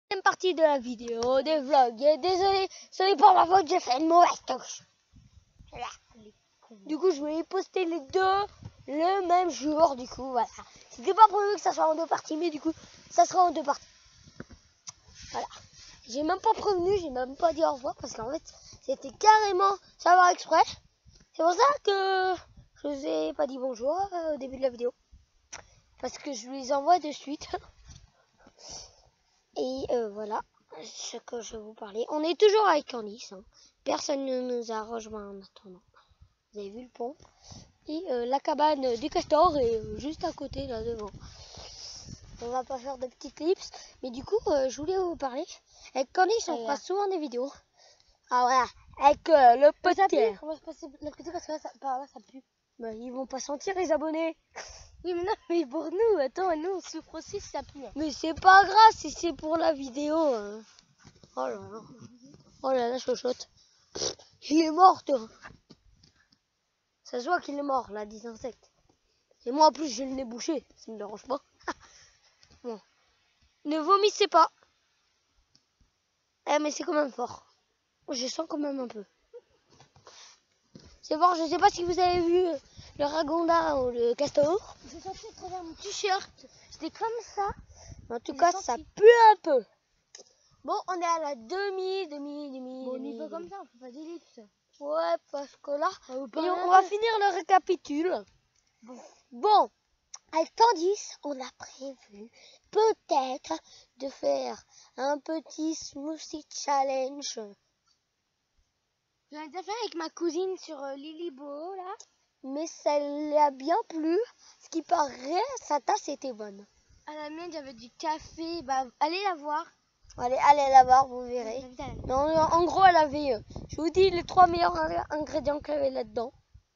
Deuxième partie de la vidéo, des vlogs. Et désolé, pour ma faute, j'ai fait une mauvaise touche. Voilà. Du coup, je vais poster les deux le même jour. Du coup, voilà. C'était pas prévu que ça soit en deux parties, mais du coup, ça sera en deux parties. Voilà. J'ai même pas prévenu, j'ai même pas dit au revoir parce qu'en fait, c'était carrément savoir exprès. C'est pour ça que je vous ai pas dit bonjour au début de la vidéo. Parce que je les envoie de suite. Et voilà ce que je vais vous parler. On est toujours avec Candice. Hein. Personne ne nous a rejoint en attendant. Vous avez vu le pont. Et la cabane du castor est juste à côté, là devant. On va pas faire de petits clips. Mais du coup, je voulais vous parler. Avec Candice, on fera souvent des vidéos. Ah voilà. Avec le potier. On va se passer de l'autre côté parce que là, par là, ça pue. Bah, ils vont pas sentir les abonnés. Oui, mais non, mais pour nous, attends, nous, on souffre aussi si ça pue. Mais c'est pas grave si c'est pour la vidéo. Hein. Oh là là. Oh là là, chochotte. Il est mort, toi. Ça se voit qu'il est mort, là, des insectes. Et moi, en plus, j'ai le nez bouché. Ça me dérange pas. Bon. Ne vomissez pas. Eh, mais c'est quand même fort. Je sens quand même un peu. C'est fort, je sais pas si vous avez vu le ragondin ou le castor. J'ai senti à travers mon t-shirt. C'était comme ça. En tout cas, ça pue un peu. Bon, on est à la demi. Bon, on y va comme ça, on fait pas d'ellipse. Ouais, parce que là, Et on va finir le récapitule. Bon, avec Candice, on a prévu peut-être de faire un petit smoothie challenge. J'en ai déjà fait avec ma cousine sur Lilibo, là. Mais ça lui a bien plu. Ce qui paraît, sa tasse était bonne. À la mienne, j'avais du café. Bah, allez la voir. Allez la voir, vous verrez. Mais en gros, elle avait, je vous dis, les 3 meilleurs ingrédients qu'elle avait là-dedans.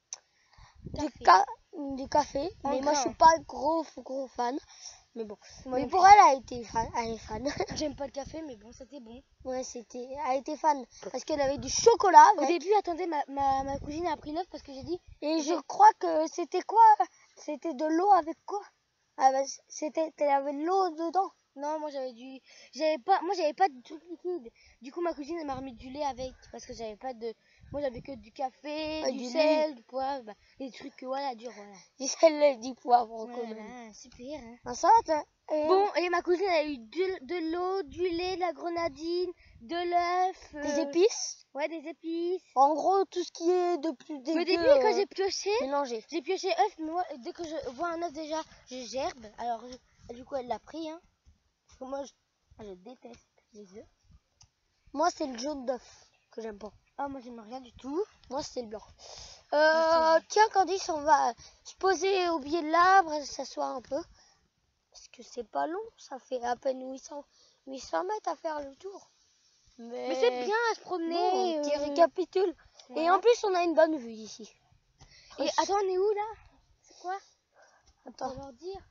Du café. Mais moi, je suis pas gros fan. Mais bon. Mais pour elle est fan. J'aime pas le café, mais bon, c'était bon. Ouais, elle était fan. Parce qu'elle avait du chocolat. Au début, attendez, ma cousine a pris l'œuf parce que j'ai dit. Et je crois que c'était quoi? C'était de l'eau avec quoi? Ah bah, elle avait de l'eau dedans. Non, moi j'avais pas de truc liquide. Du coup, ma cousine elle m'a remis du lait avec parce que moi j'avais que du café, du sel, du poivre, bah, des trucs voilà, voilà. Du sel et du poivre quand même. Super. Hein. Un ça, bon, et ma cousine elle a eu de l'eau, du lait, de la grenadine, de l'œuf, des épices. Ouais, des épices. En gros, tout ce qui est de plus dégueu. Au début, quand j'ai pioché, œuf, mais moi, dès que je vois un œuf déjà, je gerbe. Alors, du coup, elle l'a pris, hein. Parce que moi, je déteste les œufs. Moi, c'est le jaune d'œuf que j'aime pas. Ah, moi, j'aime rien du tout. Moi, c'est le blanc. Tiens, Candice, on va se poser au pied de l'arbre et s'asseoir un peu. Parce que c'est pas long, ça fait à peine 800 mètres à faire le tour. Mais c'est bien à se promener. Bon, un petit récapitule. Voilà. Et en plus, on a une bonne vue d'ici. Et attends, on est où là? C'est quoi? Attends. On va leur dire.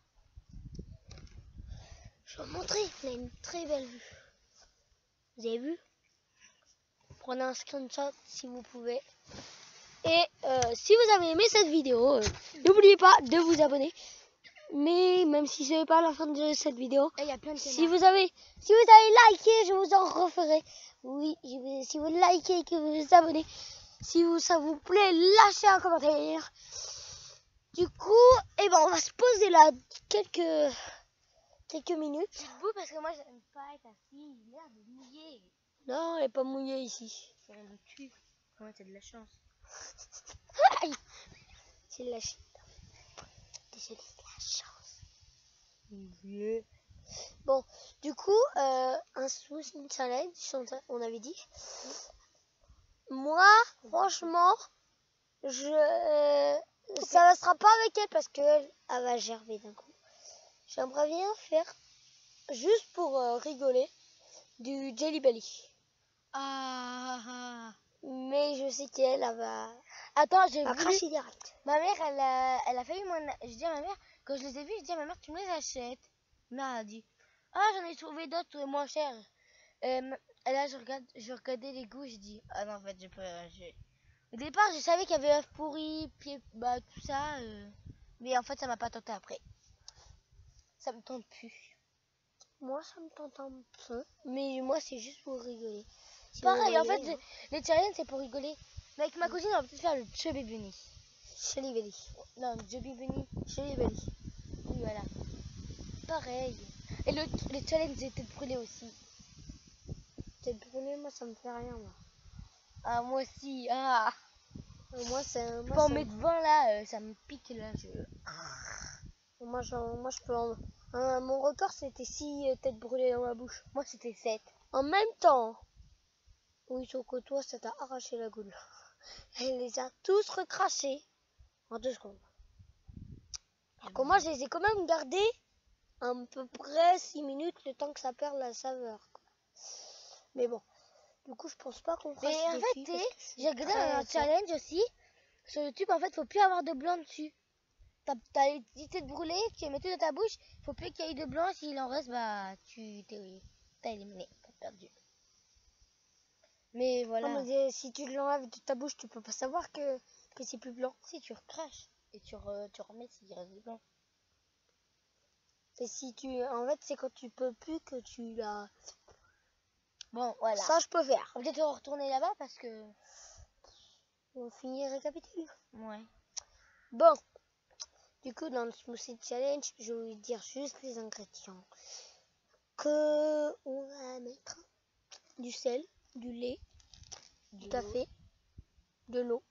Je vais vous montrer. On a une très belle vue. Vous avez vu? Prenez un screenshot si vous pouvez. Et si vous avez aimé cette vidéo, n'oubliez pas de vous abonner. Mais même si ce n'est pas la fin de cette vidéo, si vous avez liké, je vous en referai. Oui, si vous likez et que vous vous abonnez, ça vous plaît, lâchez un commentaire. Du coup, on va se poser là quelques minutes. C'est beau parce que moi j'aime pas être assis, il a l'air de mouiller. Non, elle n'est pas mouillée ici. Ça me tue. Ouais, t'as de la chance. C'est de la chance. Désolé, c'est de la chance. Yeah. Bon, du coup, un smoothie challenge, on avait dit. Moi, franchement, ça ne sera pas avec elle parce qu'elle va gerber d'un coup. J'aimerais bien faire, juste pour rigoler, du Jelly Belly. Mais je sais qu'elle va... Attends, j'ai vu. Cracher direct. Ma mère, elle a failli je dis à ma mère, quand je les ai vus, je dis à ma mère, tu me les achètes. Ma mère a dit, ah, j'en ai trouvé d'autres moins chers. Et là, je regardais les goûts, je dis, ah non, en fait, Au départ, je savais qu'il y avait œuf pourri, tout ça. Mais en fait, ça m'a pas tenté après. Ça me tente plus. Moi, ça me tente un peu. Mais moi, c'est juste pour rigoler. Si Pareil, vous en fait, voyez, hein. les challenges, c'est pour rigoler. Mais avec ma cousine, on va peut-être faire le Chubby Bunny. Chili Belly. Non, le Chubby Bunny. Chili Belly. Oui, voilà. Pareil. Et le challenge des têtes brûlées aussi. Tête brûlée, moi, ça me fait rien, moi. Ah, moi aussi. Ah. Moi, c'est... Moi, Quand on ça- met devant, là, ça me pique, là. moi, je peux en... mon record, c'était 6 têtes brûlées dans ma bouche. Moi, c'était 7. En même temps. Oui, sauf que toi, ça t'a arraché la goule. Elle les a tous recrachés en 2 secondes. Alors que moi, je les ai quand même gardés à peu près 6 minutes, le temps que ça perd la saveur, quoi. Mais bon, du coup, je pense pas qu'on fasse Mais en ce fait, défi tu parce sais, que je suis j'ai regardé très un fort. challenge aussi. Sur YouTube, en fait, faut plus avoir de blanc dessus. T'as les 10 têtes brûlées, tu les mets tout dans ta bouche. Faut plus qu'il y ait de blanc. S'il en reste, bah, t'as éliminé. T'as perdu. Mais voilà. Non, mais si tu l'enlèves de ta bouche, tu peux pas savoir que c'est plus blanc. Si tu recraches et tu remets s'il reste du blanc. Et si tu... En fait, c'est quand tu peux plus que tu la... Bon, voilà. Ça, je peux faire. On va peut-être retourner là-bas parce que. On finit récapitule. Ouais. Bon. Du coup, dans le smoothie challenge, je vais vous dire juste les ingrédients. Que on va mettre du sel, du lait, du café, de l'eau,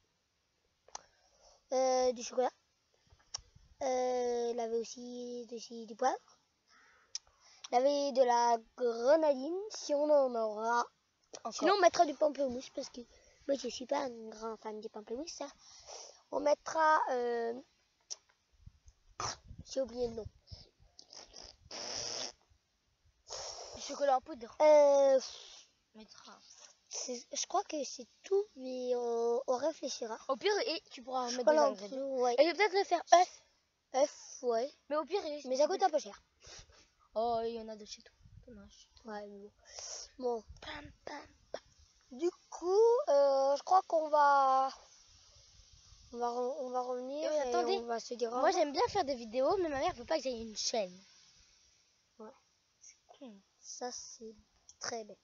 du chocolat. Il avait aussi du poivre. Il avait de la grenadine, si on en aura. Encore. Sinon, on mettra du pamplemousse parce que moi, je suis pas un grand fan du pamplemousse. Ça. On mettra... J'ai oublié le nom. Du chocolat en poudre. Mettra. Je crois que c'est tout, mais on réfléchira. Au pire, et tu pourras mettre des Chocolat en ingrédients. poudre, ouais. Et je vais peut-être le faire œuf. Œuf, ouais. Mais au pire, Mais ça coûte un peu cher. Oh, il y en a de chez toi. Dommage. Ouais, mais bon. Bon. Pam, pam. Du coup, je crois qu'on va... On va revenir et attendez. on va se dire... au Moi, revoir. j'aime bien faire des vidéos, mais ma mère veut pas que j'aille une chaîne. Ouais. C'est con. Ça, c'est très bête.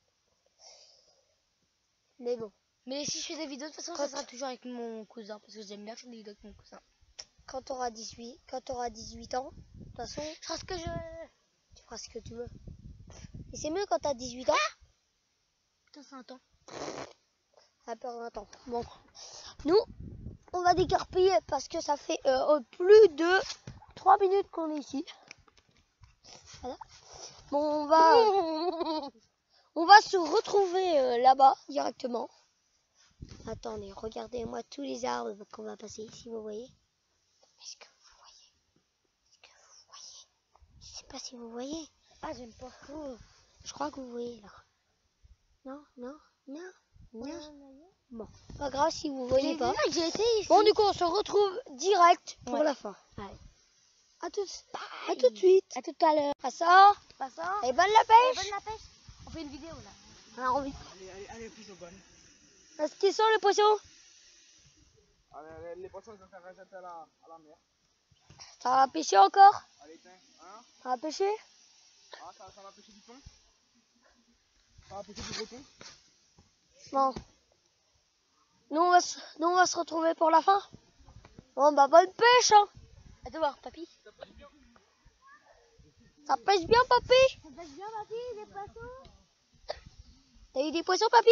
Mais bon. Mais si je fais des vidéos, de toute façon, ça sera toujours avec mon cousin. Parce que j'aime bien faire des vidéos avec mon cousin. Quand tu auras 18 ans, de toute façon, Je ferai ce que je veux. tu feras ce que tu veux. Et c'est mieux quand tu as 18 ans. Putain, c'est un temps. À perdre un temps. Bon. Nous, on va décarpiller parce que ça fait plus de 3 minutes qu'on est ici. Voilà. Bon, on va se retrouver là-bas directement. Attendez, regardez-moi tous les arbres qu'on va passer, si vous voyez. Est-ce que vous voyez? Est-ce que vous voyez? Je sais pas si vous voyez. Ah, j'aime pas. Je crois que vous voyez là. Non, non, non, non. Bon, pas grave si vous voyez pas. J'ai été ici. Bon, du coup, on se retrouve direct pour la fin. Allez. À tout de suite. À tout à l'heure. À ça. Pas ça. Et bonne la pêche. Bonne la pêche. On fait une vidéo là. Alors, Allez, plus au bon. est-ce qu'ils sont les poissons? Les poissons, ils ont fait rejeter à la mer. Ça va pêcher encore? Allez, tiens, hein? Ça va pêcher? Ah, ça va pêcher du thon? Ça va pêcher du gros thon? Bon. Nous, on va se retrouver pour la fin. Bon, bah, bonne pêche, hein. Attends voir, papy. Ça pêche bien, papy? Ça pêche bien, papy, les poissons. T'as eu des poissons, papy?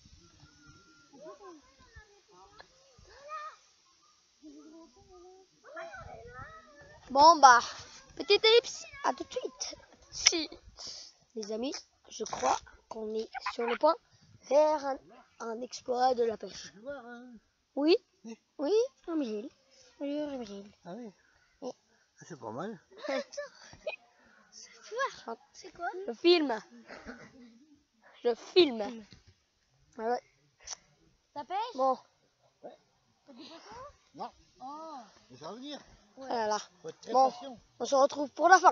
Bon, bah, petite ellipse. À tout de suite. Si. Les amis, je crois qu'on est sur le point de faire un exploit de la pêche. Oui? Oui, Gilles. Oui, Gilles. Ah oui? Oui. C'est pas mal. C'est quoi? Je filme. Je filme. Ah ouais. Ça pêche? Bon, T'as du poisson? Non, Oh. mais ça va venir. voilà. Là. Faut être très Bon. patient. On se retrouve pour la fin.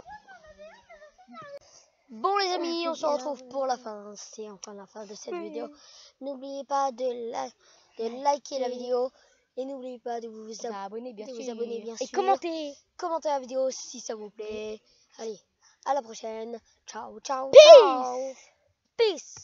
Bon les amis, on se retrouve pour la fin. C'est enfin la fin de cette vidéo. N'oubliez pas de liker la vidéo. Et n'oubliez pas de vous Abonnez bien de sûr. vous abonner bien Et sûr. commentez. Commentez la vidéo si ça vous plaît. Allez, À la prochaine. Ciao, ciao, Peace. ciao. Peace.